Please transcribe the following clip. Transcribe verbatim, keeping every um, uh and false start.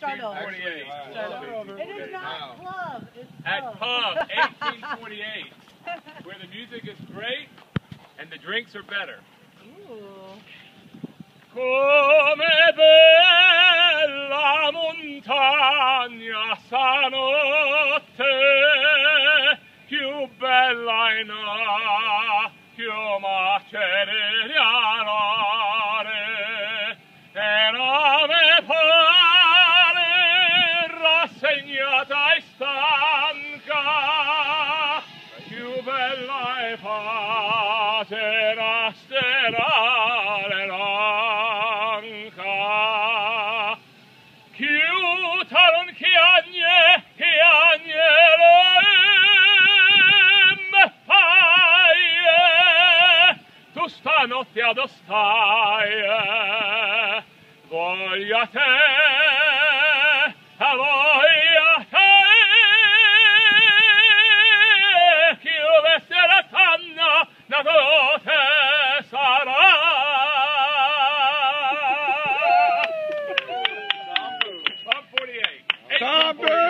eighteen forty-eight. It is not club, it's At pub. Pub, eighteen forty-eight, where the music is great and the drinks are better. Ooh. Come bella montagna stanotte, più bella in più macerie era me pare rassegnata e stanca, più bella e pace rasterare l'anca, chiutaron chiagne, chiagnere paie, tu stanotte addo stai, voglia te, a voglia te, chiù veste la tanna, na te sarà. Pub forty-eight. Tom Burke!